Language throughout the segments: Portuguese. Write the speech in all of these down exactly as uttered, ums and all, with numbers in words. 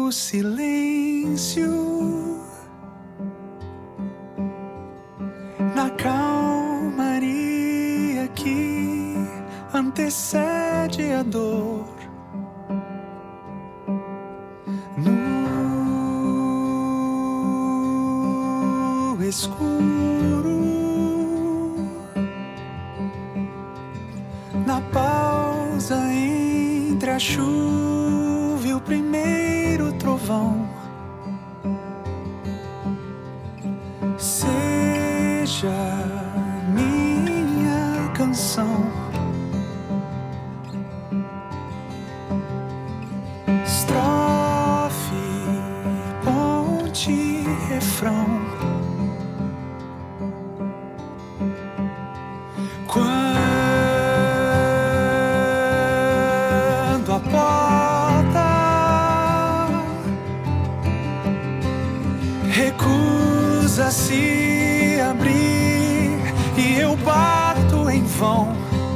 o silêncio, na calmaria que antecede a dor, no escuro, na pausa entre a chuva e o primeiro trovão. Seja minha canção, estrofe, ponte, refrão. Quando a porta recusa-se abrir e eu bato em vão,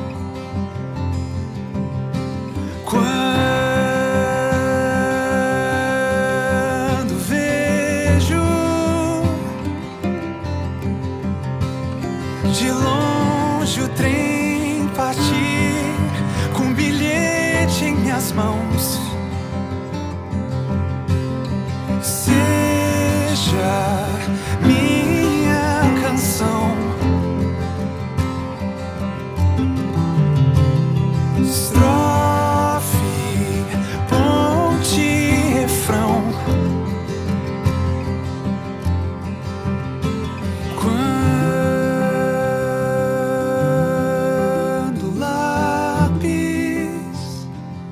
quando vejo de longe o trem partir com um bilhete em minhas mãos, seja minha canção, estrofe, ponte, refrão. Quando o lápis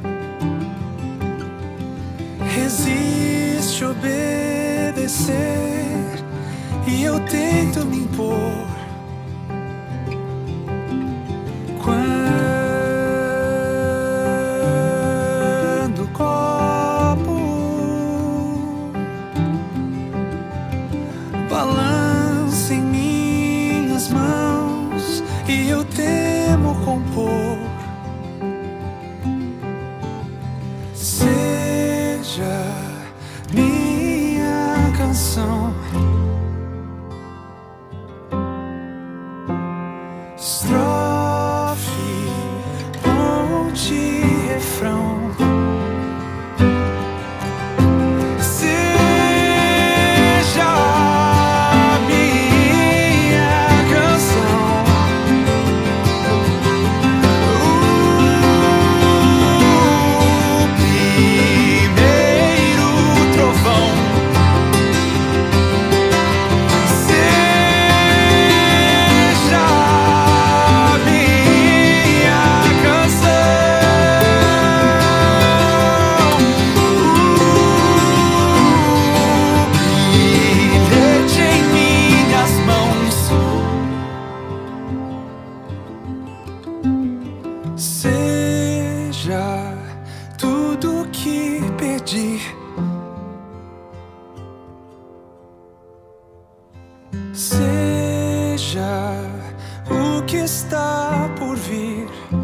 resiste obedecer e eu tento me impor, quando o copo balança em minhas mãos e eu temo compor, seja minha canção, estrofe, ponte, refrão. Seja minha canção, o primeiro trovão. Seja minha canção, o bilhete em minhas mãos, seja tudo que perdi, seja o que está por vir.